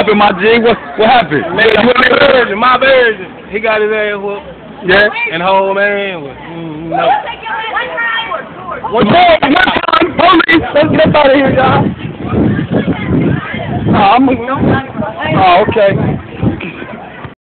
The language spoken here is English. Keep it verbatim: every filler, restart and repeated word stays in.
happened, my G? What what happened? Man, you my version, my version. He got his ass whooped. Yeah. And whole man was mm, no. One more, one time, police. Let's get out of here, y'all. Oh, I'm. Oh, okay.